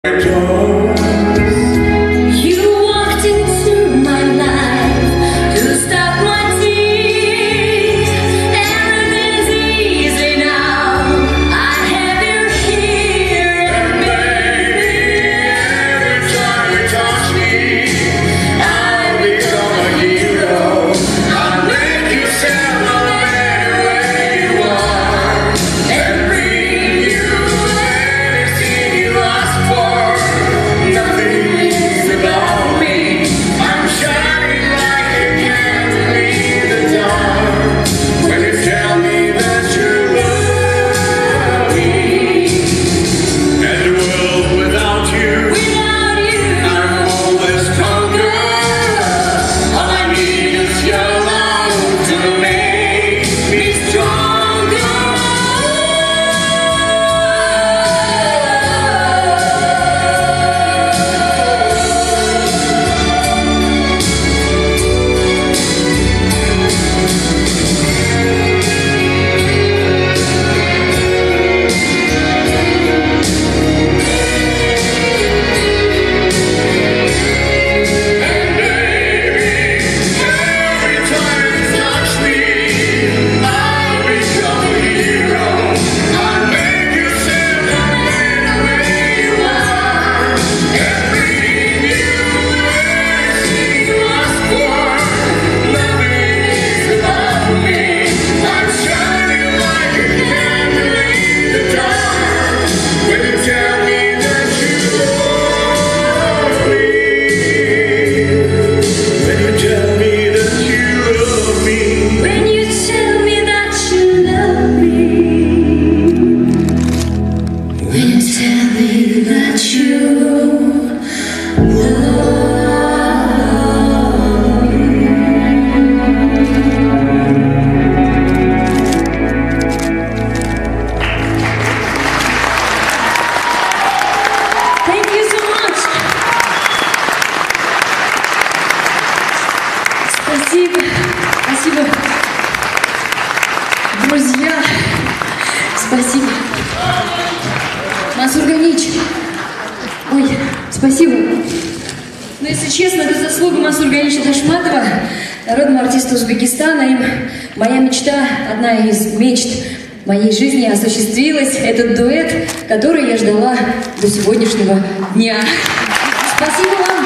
Спасибо, спасибо, друзья, спасибо. Мансур Ганич, ой, спасибо. Но если честно, это заслуга Мансура Ганича Ташматова, народного артиста Узбекистана. Им моя мечта, одна из мечт моей жизни осуществилась. Этот дуэт, который я ждала до сегодняшнего дня. Спасибо вам.